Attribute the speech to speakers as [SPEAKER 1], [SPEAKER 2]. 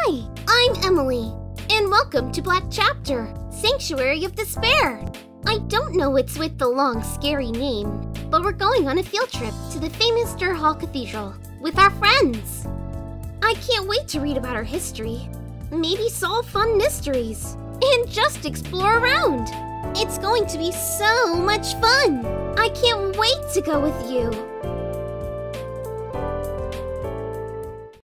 [SPEAKER 1] Hi, I'm Emily, and welcome to Black Chapter, Sanctuary of Despair. I don't know what's with the long, scary name, but we're going on a field trip to the famous Durhal Cathedral with our friends. I can't wait to read about our history, maybe solve fun mysteries, and just explore around. It's going to be so much fun! I can't wait to go with you!